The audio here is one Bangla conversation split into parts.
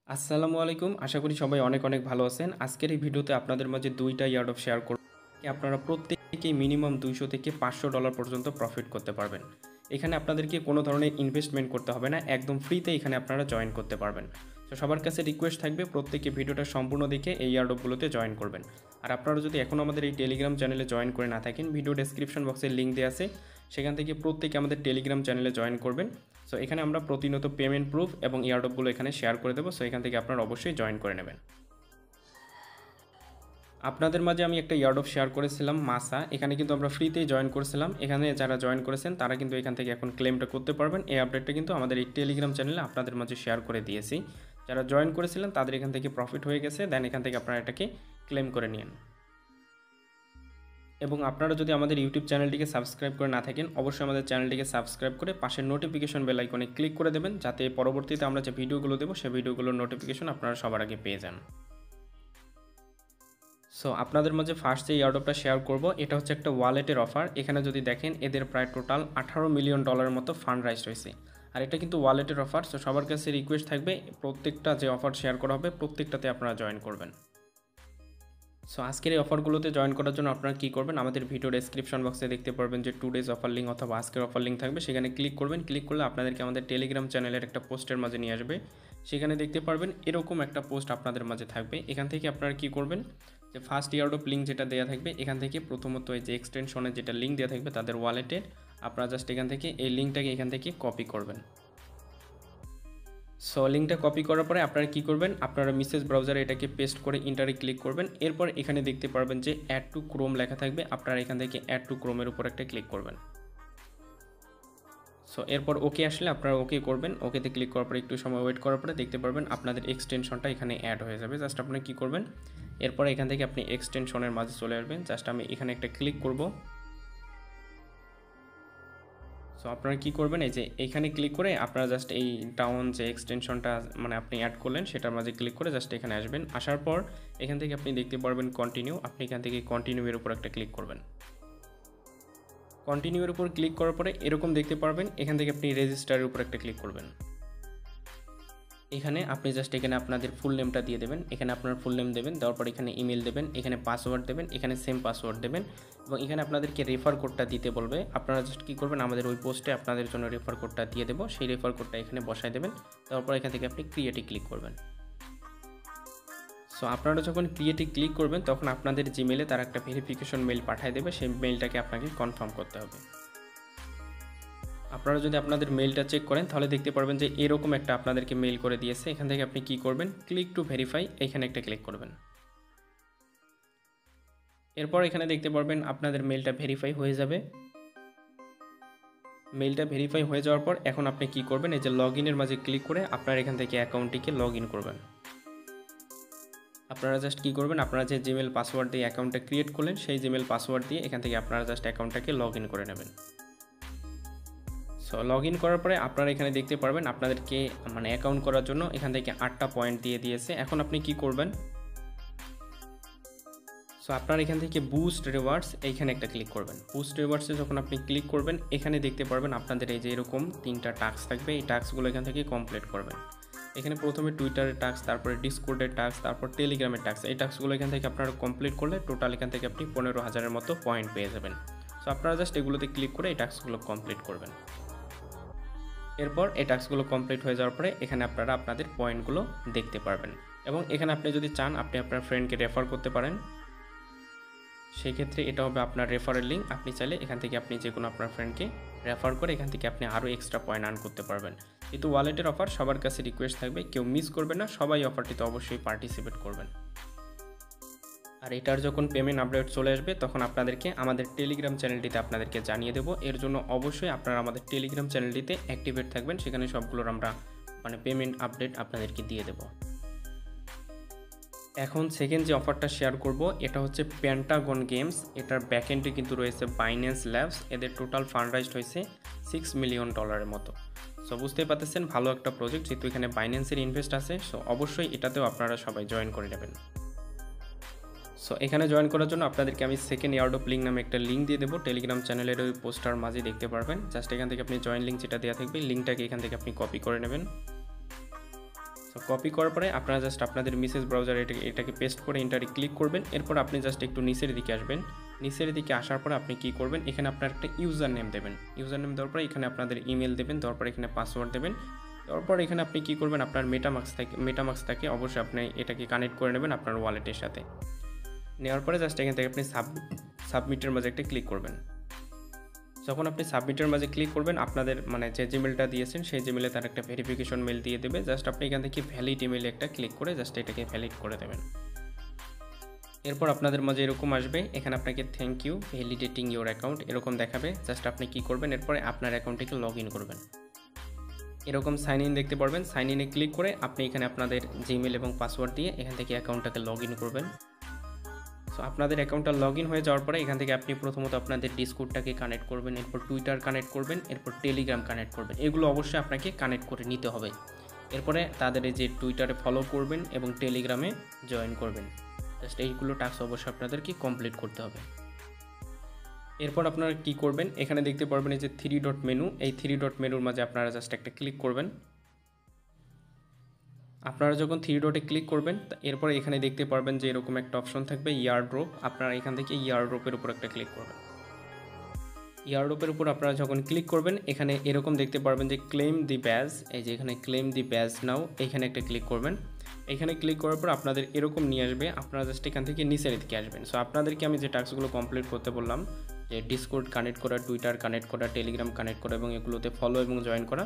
আসসালামু আলাইকুম। আশা করি সবাই অনেক অনেক ভালো আছেন। আজকের এই ভিডিওতে আপনাদের মাঝে ২টা ইয়ারড্রপ শেয়ার করব। আপনারা প্রত্যেকেই মিনিমাম $200 থেকে $500 পর্যন্ত প্রফিট করতে পারবেন। এখানে আপনাদেরকে কোনো ধরনের ইনভেস্টমেন্ট করতে হবে না। একদম ফ্রিতে এখানে আপনারা জয়েন করতে পারবেন। তো সবার কাছে রিকোয়েস্ট থাকবে প্রত্যেকে ভিডিওটা সম্পূর্ণ দেখে এই ইয়ারড্রপগুলোতে জয়েন করবেন। আর আপনারা যদি এখনও আমাদের এই টেলিগ্রাম চ্যানেলে জয়েন করে না থাকেন, ভিডিও ডেসক্রিপশন বক্সে লিঙ্ক দেওয়া আছে, সেখান থেকে প্রত্যেকে আমাদের টেলিগ্রাম চ্যানেলে জয়েন করবেন। সো এখানে আমরা প্রতিনিয়ত পেমেন্ট প্রুফ এবং ইয়ারড্রপগুলো এখানে শেয়ার করে দেবো। সো এখান থেকে আপনারা অবশ্যই জয়েন করে নেবেন। আপনাদের মাঝে আমি একটা ইয়ারড্রপ শেয়ার করেছিলাম মাসা। এখানে কিন্তু আমরা ফ্রিতেই জয়েন করেছিলাম। এখানে যারা জয়েন করেছেন তারা কিন্তু এখান থেকে এখন ক্লেমটা করতে পারবেন। এই আপডেটটা কিন্তু আমাদের এই টেলিগ্রাম চ্যানেলে আপনাদের মাঝে শেয়ার করে দিয়েছি। যারা জয়েন করেছিলেন তাদের এখান থেকে প্রফিট হয়ে গেছে, দেন এখান থেকে আপনারা এটাকে ক্লেম করে নিন। এবং আপনারা যদি আমাদের ইউটিউব চ্যানেলটিকে সাবস্ক্রাইব করে না থাকেন, অবশ্যই আমাদের চ্যানেলটিকে সাবস্ক্রাইব করে পাশের নোটিফিকেশন বেল আইকনে ক্লিক করে দেবেন, যাতে পরবর্তীতে আমরা যে ভিডিওগুলো দেবো সেই ভিডিওগুলোর নোটিফিকেশন আপনারা সবার আগে পেয়ে যান। সো আপনাদের মাঝে ফার্স্ট যে ইয়ারড্রপটা শেয়ার করব, এটা হচ্ছে একটা ওয়ালেটের অফার। এখানে যদি দেখেন এদের প্রায় টোটাল $18 মিলিয়ন মতো ফান্ড রাইজ হয়েছে। আর এটা কিন্তু ওয়ালেটের অফার। সো সবার কাছে রিকোয়েস্ট থাকবে প্রত্যেকটা যে অফার শেয়ার করা হবে প্রত্যেকটাতে আপনারা জয়েন করবেন। সো আজকের এই অফারগুলোতে জয়েন করার জন্য আপনারা কী করবেন, আমাদের ভিডিও ডেসক্রিপশন বক্সে দেখতে পারবেন যে 2 ডেজ অফার লিঙ্ক অথবা আজকের অফার লিঙ্ক থাকবে, সেখানে ক্লিক করবেন। ক্লিক করলে আপনাদেরকে আমাদের টেলিগ্রাম চ্যানেলের একটা পোস্টের মাঝে নিয়ে আসবে। সেখানে দেখতে পারবেন এরকম একটা পোস্ট আপনাদের মাঝে থাকবে। এখান থেকে আপনারা কী করবেন, যে ফার্স্ট ইয়ারড্রপ লিঙ্ক যেটা দেওয়া থাকবে এখান থেকে প্রথমত এই যে এক্সটেনশনের যেটা লিঙ্ক দেওয়া থাকবে তাদের ওয়ালেটের, আপনারা জাস্ট এখান থেকে এই লিঙ্কটাকে এখান থেকে কপি করবেন। সো লিঙ্কটা কপি করার পরে আপনারা কী করবেন, আপনারা মেসেজ ব্রাউজারে এটাকে পেস্ট করে ইন্টারে ক্লিক করবেন। এরপর এখানে দেখতে পারবেন যে অ্যাড টু ক্রোম লেখা থাকবে, আপনারা এখান থেকে অ্যাড টু ক্রোমের উপর একটা ক্লিক করবেন। সো এরপর ওকে আসলে আপনারা ওকে করবেন। ওকেতে ক্লিক করার পরে একটু সময় ওয়েট করার পরে দেখতে পারবেন আপনাদের এক্সটেনশনটা এখানে অ্যাড হয়ে যাবে। জাস্ট আপনারা কী করবেন, এরপর এখান থেকে আপনি এক্সটেনশনের মাঝে চলে আসবেন। জাস্ট আমি এখানে একটা ক্লিক করব। সো আপনারা কী করবেন, এই যে এইখানে ক্লিক করে আপনারা জাস্ট এই ডাউন যে এক্সটেনশনটা মানে আপনি অ্যাড করলেন সেটার মাঝে ক্লিক করে জাস্ট এখানে আসবেন। আসার পর এখান থেকে আপনি দেখতে পারবেন কন্টিনিউ, আপনি এখান থেকে কন্টিনিউয়ের উপর একটা ক্লিক করবেন। কন্টিনিউয়ের উপর ক্লিক করার পরে এরকম দেখতে পারবেন, এখান থেকে আপনি রেজিস্টারের উপর একটা ক্লিক করবেন। এখানে আপনি জাস্ট এখানে আপনাদের ফুল নেমটা দিয়ে দেবেন, এখানে আপনার ফুল নেম দেবেন, দেওয়ার পর এখানে ইমেল দেবেন, এখানে পাসওয়ার্ড দেবেন, এখানে সেম পাসওয়ার্ড দেবেন এবং এখানে আপনাদেরকে রেফার কোডটা দিতে বলবে। আপনারা জাস্ট কী করবেন, আমাদের ওই পোস্টে আপনাদের জন্য রেফার কোডটা দিয়ে দেবো, সেই রেফার কোডটা এখানে বসায় দেবেন। তারপর এখান থেকে আপনি ক্রিয়েটে ক্লিক করবেন। সো আপনারা যখন ক্রিয়েটে ক্লিক করবেন তখন আপনাদের জিমেলে তারা একটা ভেরিফিকেশন মেইল পাঠিয়ে দেবে, সেই মেইলটাকে আপনাকে কনফার্ম করতে হবে। আপনারা যদি আপনাদের মেইলটা চেক করেন তাহলে দেখতে পারবেন যে এরকম একটা আপনাদেরকে মেইল করে দিয়েছে। এখান থেকে আপনি কি করবেন, ক্লিক টু ভেরিফাই, এখানে একটা ক্লিক করবেন। এরপর এখানে দেখতে পারবেন আপনাদের মেইলটা ভেরিফাই হয়ে যাবে। মেইলটা ভেরিফাই হয়ে যাওয়ার পর এখন আপনি কি করবেন, এই যে লগ ইনের মাঝে ক্লিক করে আপনার এখান থেকে অ্যাকাউন্টটিকে লগ ইন করবেন। আপনারা জাস্ট কী করবেন, আপনারা যে জিমেল পাসওয়ার্ড দিয়ে অ্যাকাউন্টটা ক্রিয়েট করলেন সেই জিমেল পাসওয়ার্ড দিয়ে এখান থেকে আপনারা জাস্ট অ্যাকাউন্টটাকে লগ ইন করে নেবেন। সো লগ ইন করার পরে আপনারা এখানে দেখতে পারবেন আপনাদেরকে মানে অ্যাকাউন্ট করার জন্য এখান থেকে 8টা পয়েন্ট দিয়ে দিয়েছে। এখন আপনি কি করবেন, সো আপনারা এখান থেকে বুস্ট রিওয়ার্ডস এইখানে একটা ক্লিক করবেন। বুস্ট রিওয়ার্ডসে যখন আপনি ক্লিক করবেন এখানে দেখতে পারবেন আপনাদের এই যে এরকম 3টা টাস্ক থাকবে, এই টাস্কগুলো এখান থেকে কমপ্লিট করবেন। এখানে প্রথমে টুইটারের টাস্ক, তারপরে ডিসকর্ডের টাস্ক, তারপর টেলিগ্রামের টাস্ক। এই টাস্কগুলো এখান থেকে আপনারা কমপ্লিট করলে টোটাল এখান থেকে আপনি 15,000-এর মতো পয়েন্ট পেয়ে যাবেন। সো আপনারা জাস্ট এগুলোতে ক্লিক করে এই টাস্কগুলো কমপ্লিট করবেন। এরপর এই টাস্কগুলো কমপ্লিট হয়ে যাওয়ার পরে এখানে আপনারা আপনাদের পয়েন্টগুলো দেখতে পারবেন এবং এখানে আপনি যদি চান আপনি আপনার ফ্রেন্ডকে রেফার করতে পারেন। সেই ক্ষেত্রে এটা হবে আপনার রেফারের লিঙ্ক। আপনি চাইলে এখান থেকে আপনি যে কোনো আপনার ফ্রেন্ডকে রেফার করে এখান থেকে আপনি আরও এক্সট্রা পয়েন্ট আর্ন করতে পারবেন। কিন্তু ওয়ালেটের অফার সবার কাছে রিকোয়েস্ট থাকবে কেউ মিস করবেন না, সবাই অফারটিতে অবশ্যই পার্টিসিপেট করবেন। আর এটার যখন পেমেন্ট আপডেট চলে আসবে তখন আপনাদেরকে আমাদের টেলিগ্রাম চ্যানেলটিতে আপনাদেরকে জানিয়ে দেবো। এর জন্য অবশ্যই আপনারা আমাদের টেলিগ্রাম চ্যানেলটিতে অ্যাক্টিভেট থাকবেন, সেখানে সবগুলোর আমরা মানে পেমেন্ট আপডেট আপনাদেরকে দিয়ে দেবো। এখন সেকেন্ড যে অফারটা শেয়ার করব এটা হচ্ছে পেন্টাগন গেমস। এটার ব্যাকএন্ডে কিন্তু রয়েছে বাইন্যান্স ল্যাবস। এদের টোটাল ফান্ড রাইজড হয়েছে $6 মিলিয়ন মতো। সো বুঝতেই পারতেছেন ভালো একটা প্রজেক্ট, যেহেতু এখানে বাইন্যান্সের ইনভেস্ট আছে। সো অবশ্যই এটাতেও আপনারা সবাই জয়েন করে নেবেন। সো এখানে জয়েন করার জন্য আপনাদেরকে আমি সেকেন্ড ইয়ারড্রপ লিঙ্ক নামে একটা লিঙ্ক দিয়ে দেবো, টেলিগ্রাম চ্যানেলের ওই পোস্টার মাঝে দেখতে পারবেন। জাস্ট এখান থেকে আপনি জয়েন লিঙ্ক যেটা দেওয়া থাকবে লিঙ্কটাকে এখান থেকে আপনি কপি করে নেবেন। সো কপি করার পরে আপনারা জাস্ট আপনাদের মেসেজ ব্রাউজারে এটাকে পেস্ট করে এন্টারে ক্লিক করবেন। এরপর আপনি জাস্ট একটু নিচের দিকে আসবেন। নিচের দিকে আসার পরে আপনি কি করবেন, এখানে আপনার একটা ইউজার নেম দেবেন। ইউজার নেম দেওয়ার পরে এখানে আপনাদের ইমেল দেবেন, দেওয়ার পরে এখানে পাসওয়ার্ড দেবেন। তারপর এখানে আপনি কি করবেন, আপনার মেটামাক্স থেকে অবশ্যই আপনি এটাকে কানেক্ট করে নেবেন আপনার ওয়ালেটের সাথে। নেওয়ার পরে জাস্ট এখান থেকে আপনি সাবমিটের মাঝে একটা ক্লিক করবেন। যখন আপনি সাবমিটের মাঝে ক্লিক করবেন, আপনাদের মানে যে জিমেলটা দিয়েছেন সেই জিমেলে তার একটা ভেরিফিকেশন মেল দিয়ে দেবে। জাস্ট আপনি এখান থেকে ভ্যালিড ইমেলে একটা ক্লিক করে জাস্ট এটাকে ভ্যালিড করে দেবেন। এরপর আপনাদের মাঝে এরকম আসবে, এখানে আপনাকে thank you validating your account এরকম দেখাবে। জাস্ট আপনি কি করবেন, এরপরে আপনার অ্যাকাউন্টটিকে লগ ইন করবেন। এরকম সাইন ইন দেখতে পারবেন। সাইন ইনে ক্লিক করে আপনি এখানে আপনাদের জিমেল এবং পাসওয়ার্ড দিয়ে এখান থেকে অ্যাকাউন্টটাকে লগ ইন করবেন। সো আপনাদের অ্যাকাউন্টটা লগ ইন হয়ে যাওয়ার পরে এখান থেকে আপনি প্রথমত আপনাদের ডিসকর্ডটাকে কানেক্ট করবেন, এরপর টুইটার কানেক্ট করবেন, এরপর টেলিগ্রাম কানেক্ট করবেন। এগুলো অবশ্যই আপনাকে কানেক্ট করে নিতে হবে। এরপরে তাদের এই যে টুইটারে ফলো করবেন এবং টেলিগ্রামে জয়েন করবেন। জাস্ট এইগুলো টাস্ক অবশ্যই আপনাদেরকে কমপ্লিট করতে হবে। এরপর আপনারা কি করবেন, এখানে দেখতে পারবেন এই যে 3 ডট মেনু, এই 3 ডট মেনুর মাঝে আপনারা জাস্ট একটা ক্লিক করবেন। আপনারা যখন 3 ডটে ক্লিক করবেন এরপর এখানে দেখতে পারবেন যে এরকম একটা অপশন থাকবে ইয়ারড্রপ। আপনারা এখান থেকে ইয়ারড্রপের উপর একটা ক্লিক করবেন। ইয়ারড্রপের উপর আপনারা যখন ক্লিক করবেন এখানে এরকম দেখতে পারবেন যে ক্লেম দি ব্যাজ, এই যে এখানে ক্লেম দি ব্যাজ নাও এখানে একটা ক্লিক করবেন। এখানে ক্লিক করার পর আপনাদের এরকম নিয়ে আসবে, আপনারা জাস্ট এখান থেকে নিচের দিকে আসবেন। সো আপনাদেরকে আমি যে টাস্কগুলো কমপ্লিট করতে বললাম, যে ডিসকর্ড কানেক্ট করা, টুইটার কানেক্ট করা, টেলিগ্রাম কানেক্ট করা এবং এগুলোতে ফলো এবং জয়েন করা,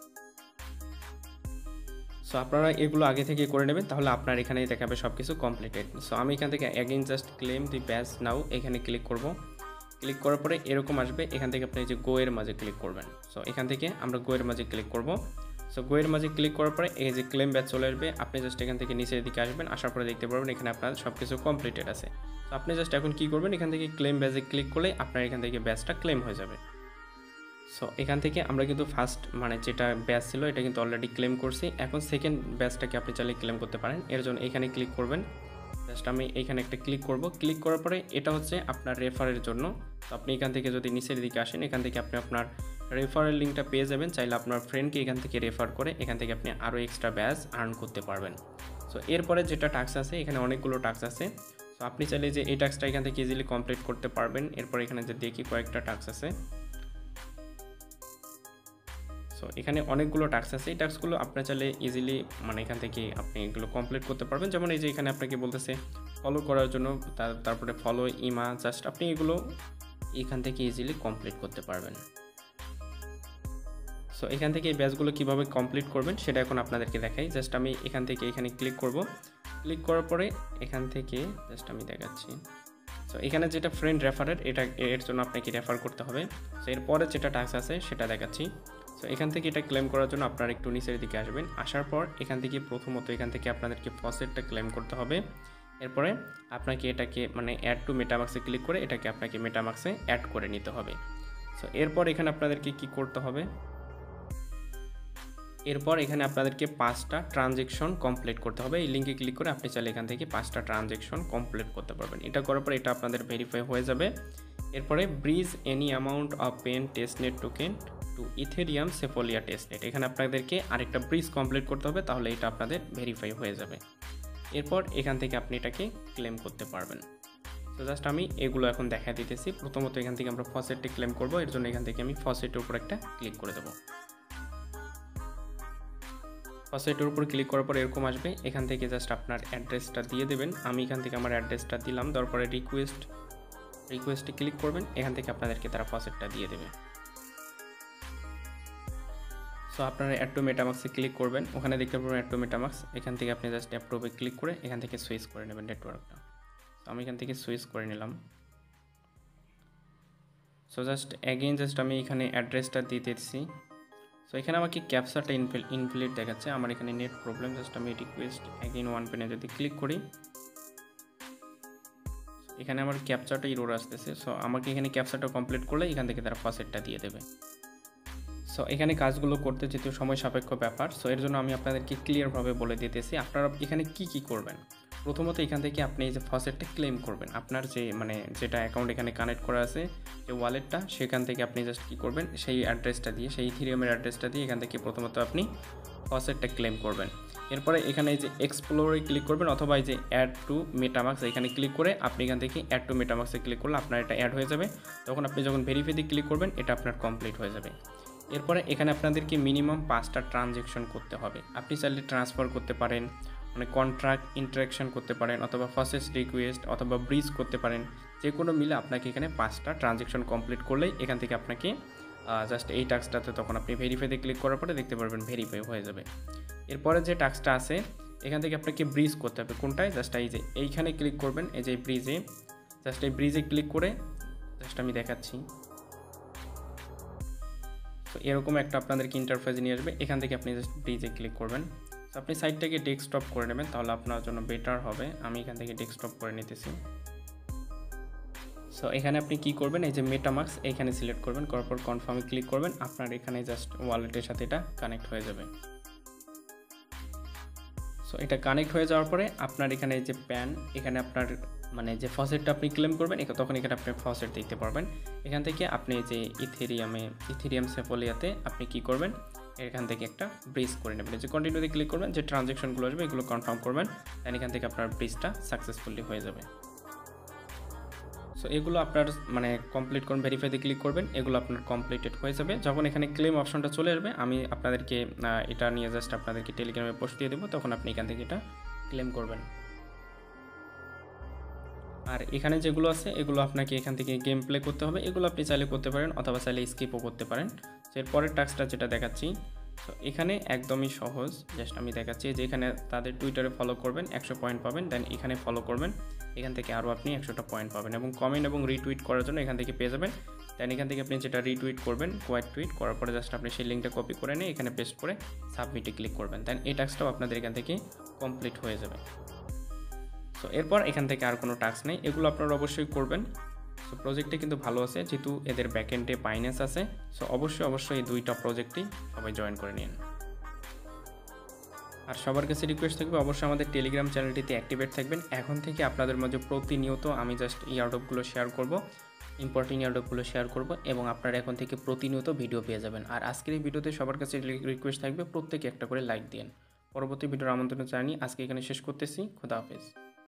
সো আপনারা এগুলো আগে থেকে করে নেবেন, তাহলে আপনার এখানেই দেখাবে সব কিছু কমপ্লিটেড। সো আমি এখান থেকে again just claim the badge now এখানে ক্লিক করব। ক্লিক করার পরে এরকম আসবে, এখান থেকে আপনি যে গো এর মাঝে ক্লিক করবেন। সো এখান থেকে আমরা গো এর মাঝে ক্লিক করব। সো গো এর মাঝে ক্লিক করার পরে এই যে ক্লেম ব্যাজ চলে আসবে। আপনি জাস্ট এখান থেকে নিচের দিকে আসবেন, আসার পরে দেখতে পারবেন এখানে আপনার সব কিছু কমপ্লিটেড আছে। তো আপনি জাস্ট এখন কি করবেন, এখান থেকে ক্লেম ব্যাজে ক্লিক করলে আপনার এখান থেকে ব্যাজটা ক্লেম হয়ে যাবে। সো এখান থেকে আমরা কিন্তু ফার্স্ট মানে যেটা ব্যাচ ছিল এটা কিন্তু অলরেডি ক্লেম করছি। এখন সেকেন্ড ব্যাচটাকে আপনি চাইলে ক্লেম করতে পারেন। এর জন্য এখানে ক্লিক করবেন। জাস্ট আমি এখানে একটা ক্লিক করব। ক্লিক করার পরে এটা হচ্ছে আপনার রেফারের জন্য। তো আপনি এখান থেকে যদি নিচের দিকে আসেন, এখান থেকে আপনি আপনার রেফারেল লিঙ্কটা পেয়ে যাবেন। চাইলে আপনার ফ্রেন্ডকে এখান থেকে রেফার করে এখান থেকে আপনি আরও এক্সট্রা ব্যাচ আর্ন করতে পারবেন। সো এরপরে যেটা টাস্ক আছে, এখানে অনেকগুলো টাস্ক আছে। সো আপনি চাইলে যে এই টাস্কটা এখান থেকে ইজিলি কমপ্লিট করতে পারবেন। এরপর এখানে যে দেখি কয়েকটা টাস্ক আছে। সো এখানে অনেকগুলো টাস্ক আছে, এই টাস্কগুলো আপনার চাইলে ইজিলি মানে এখান থেকে আপনি এগুলো কমপ্লিট করতে পারবেন। যেমন এই যে এখানে আপনাকে বলতেছে ফলো করার জন্য, তারপরে ফলো ইমা, জাস্ট আপনি এগুলো এখান থেকে ইজিলি কমপ্লিট করতে পারবেন। সো এখান থেকে এই ব্যাচগুলো কীভাবে কমপ্লিট করবেন সেটা এখন আপনাদেরকে দেখাই। জাস্ট আমি এখান থেকে এখানে ক্লিক করব। ক্লিক করার পরে এখান থেকে জাস্ট আমি দেখাচ্ছি। সো এখানে যেটা ফ্রেন্ড রেফারের, এটা এর জন্য আপনাকে রেফার করতে হবে। সো এরপরে যেটা টাস্ক আছে সেটা দেখাচ্ছি। সো এখান থেকে এটা ক্লেম করার জন্য আপনারা একটু নিচের দিকে আসবেন। আসার পর এখান থেকে প্রথমত এখান থেকে আপনাদেরকে ফসেটটা ক্লেম করতে হবে। এরপরে আপনাকে এটাকে মানে অ্যাড টু মেটামাক্সে ক্লিক করে এটাকে আপনাকে মেটামাক্সে অ্যাড করে নিতে হবে। সো এরপর এখানে আপনাদেরকে কি করতে হবে, এরপর এখানে আপনাদেরকে 5টা ট্রানজ্যাকশন কমপ্লিট করতে হবে। এই লিঙ্কে ক্লিক করে আপনি চাইলে এখান থেকে 5টা ট্রানজ্যাকশন কমপ্লিট করতে পারবেন। এটা করার পর এটা আপনাদের ভেরিফাই হয়ে যাবে। এরপরে bridge any amount of pen testnet token to Ethereum Sepolia testnet, এখানে আপনাদেরকে আরেকটা ব্রিজ কমপ্লিট করতে হবে, তাহলে এটা আপনাদের ভেরিফাই হয়ে যাবে। এরপর এখান থেকে আপনি এটাকে ক্লেম করতে পারবেন। তো জাস্ট আমি এগুলো এখন দেখা দিতেছি। প্রথমত এখান থেকে আমরা ফসেটটি ক্লেম করব, এর জন্য এখান থেকে আমি ফসেটের উপর একটা ক্লিক করে দেবো। ফসেটের উপর ক্লিক করার পর এরকম আসবে, এখান থেকে জাস্ট আপনার অ্যাড্রেসটা দিয়ে দেবেন। আমি এখান থেকে আমার অ্যাড্রেসটা দিলাম, দেওয়ার পরে রিকোয়েস্টে ক্লিক করবেন। এখান থেকে আপনাদেরকে তারা ফসেটটা দিয়ে দেবে। সো আপনারা অ্যাড টু মেটামাক্সে ক্লিক করবেন, ওখানে দেখতে পাবেন অ্যাড টু মেটামাক্স। এখান থেকে আপনি জাস্ট অ্যাপ্রুভে ক্লিক করে এখান থেকে সুইচ করে নেবেন নেটওয়ার্কটা। তো আমি এখান থেকে সুইচ করে নিলাম। সো জাস্ট অ্যাগেইন জাস্ট আমি এখানে অ্যাড্রেসটা দিতেছি। সো এখানে আমাকে ক্যাপচাটা ইনভ্যালিড দেখাচ্ছে, আমার এখানে নেট প্রবলেম। জাস্ট আমি রিকোয়েস্ট অ্যাগেইন ওয়ান পেনে যদি ক্লিক করি, এখানে আমার ক্যাপচাটা ইরোর আসতেছে। সো আমাকে এখানে ক্যাপচাটা কমপ্লিট করলে এখান থেকে তারা ফসেটটা দিয়ে দেবে। সো এখানে কাজগুলো করতে যেহেতু সময় সাপেক্ষ ব্যাপার, সো এর জন্য আমি আপনাদেরকে ক্লিয়ারভাবে বলে দিতেছি আপনারা এখানে কি করবেন। প্রথমত এখান থেকে আপনি এই যে ফসেটটা ক্লেম করবেন, আপনার যে মানে যেটা অ্যাকাউন্ট এখানে কানেক্ট করা আছে যে ওয়ালেটটা, সেখান থেকে আপনি জাস্ট কী করবেন, সেই অ্যাড্রেসটা দিয়ে, সেই ইথেরিয়ামের অ্যাড্রেসটা দিয়ে এখান থেকে প্রথমত আপনি ফসেটটা ক্লেম করবেন। এরপরে এখানে এই যে এক্সপ্লোরে ক্লিক করবেন অথবা এই যে অ্যাড টু মেটামাস্ক এখানে ক্লিক করে আপনি এখান থেকে অ্যাড টু মেটামাস্কে ক্লিক করলে আপনার এটা অ্যাড হয়ে যাবে। তখন আপনি যখন ভেরিফাইতে ক্লিক করবেন এটা আপনার কমপ্লিট হয়ে যাবে। এরপরে এখানে আপনাদেরকে মিনিমাম 5টা ট্রানজ্যাকশন করতে হবে। আপনি চাইলে ট্রান্সফার করতে পারেন, মানে কন্ট্রাক্ট ইন্টারাকশন করতে পারেন, অথবা প্রসেস রিকোয়েস্ট অথবা ব্রিজ করতে পারেন। যে কোনো মিলে আপনাকে এখানে 5টা ট্রানজ্যাকশন কমপ্লিট করলেই এখান থেকে আপনাকে জাস্ট এই টাস্কটাতে তখন আপনি ভেরিফাইতে ক্লিক করার পরে দেখতে পারবেন ভেরিফাই হয়ে যাবে। এরপরে যে টাস্কটা আছে এখান থেকে আপনাকে ব্রিজ করতে হবে। কোনটায়? জাস্ট এই যে এইখানে ক্লিক করবেন, এই যে ব্রিজে, জাস্ট এই ব্রিজে ক্লিক করে জাস্ট আমি দেখাচ্ছি। তো এরকম একটা আপনাদেরকে ইন্টারফেস নিয়ে আসবে, এখান থেকে আপনি জাস্ট ব্রিজে ক্লিক করবেন। তো আপনি সাইটটাকে ডেস্কটপ করে নেবেন, তাহলে আপনার জন্য বেটার হবে। আমি এখান থেকে ডেস্কটপ করে নিতেছি। সো এখানে আপনি কি করবেন, এই যে মেটামাস্ক এখানে সিলেক্ট করবেন, করার পর কনফার্মে ক্লিক করবেন। আপনার এখানে জাস্ট ওয়ালেটের সাথে এটা কানেক্ট হয়ে যাবে। সো এটা কানেক্ট হয়ে যাওয়ার পরে আপনার এখানে যে প্যান, এখানে আপনার মানে যে ফসেটটা আপনি ক্লেম করবেন তখন এখানে আপনি ফসেট দেখতে পারবেন। এখান থেকে আপনি যে ইথেরিয়াম সেফোলিয়াতে আপনি কি করবেন, এখান থেকে একটা ব্রিজ করে নেবেন। যে কন্টিনিউতে ক্লিক করবেন, যে ট্রানজ্যাকশনগুলো আসবে এগুলো কনফার্ম করবেন, দেন এখান থেকে আপনার ব্রিজটা সাকসেসফুলি হয়ে যাবে। সো এগুলো আপনার মানে কমপ্লিট করুন, ভেরিফাইতে ক্লিক করবেন, এগুলো আপনার কমপ্লিটেড হয়ে যাবে। যখন এখানে ক্লেম অপশনটা চলে আসবে আমি আপনাদেরকে এটা নিয়ে জাস্ট আপনাদেরকে টেলিগ্রামে পোস্ট দিয়ে দেবো, তখন আপনি এখান থেকে এটা ক্লেম করবেন। আর এখানে যেগুলো আছে এগুলো আপনাকে এখান থেকে গেম প্লে করতে হবে, এগুলো আপনি চাইলে করতে পারেন অথবা চাইলে স্কিপও করতে পারেন। এর পরের টাস্কটা যেটা দেখাচ্ছি, তো এখানে একদমই সহজ, জাস্ট আমি দেখাচ্ছি যে এখানে তাদের টুইটারে ফলো করবেন 100 পয়েন্ট পাবেন, দেন এখানে ফলো করবেন, এখান থেকে আরও আপনি 100টা পয়েন্ট পাবেন, এবং কমেন্ট এবং রিটুইট করার জন্য এখান থেকে পেয়ে যাবেন। দেন এখান থেকে আপনি যেটা রিটুইট করবেন, কোয়াইট টুইট করার পরে জাস্ট আপনি সেই লিঙ্কটা কপি করে নিয়ে এখানে পেস্ট করে সাবমিটে ক্লিক করবেন, দেন এই টাস্কটাও আপনাদের এখান থেকে কমপ্লিট হয়ে যাবে। সো এরপর এখান থেকে আর কোনো টাস্ক নেই, এগুলো আপনারা অবশ্যই করবেন। সো প্রজেক্টে কিন্তু ভালো আছে, যেহেতু এদের ব্যাকএন্ডে বাইন্যান্স আছে। সো অবশ্যই এই 2টা প্রজেক্টই সবাই জয়েন করে নিন। আর সবার কাছে রিকোয়েস্ট থাকবে অবশ্যই আমাদের টেলিগ্রাম চ্যানেলটিতে অ্যাক্টিভেট থাকবেন। এখন থেকে আপনাদের মাঝে প্রতিনিয়ত আমি জাস্ট ইয়ারড্রপগুলো শেয়ার করব, ইম্পর্টেন্ট ইয়ারড্রপগুলো শেয়ার করব, এবং আপনারা এখন থেকে প্রতিনিয়ত ভিডিও পেয়ে যাবেন। আর আজকের এই ভিডিওতে সবার কাছে রিকোয়েস্ট থাকবে প্রত্যেকে একটা করে লাইক দিন। পরবর্তী ভিডিওর আমন্ত্রণ জানিয়ে আজকে এখানে শেষ করতেছি। খোদা হাফেজ।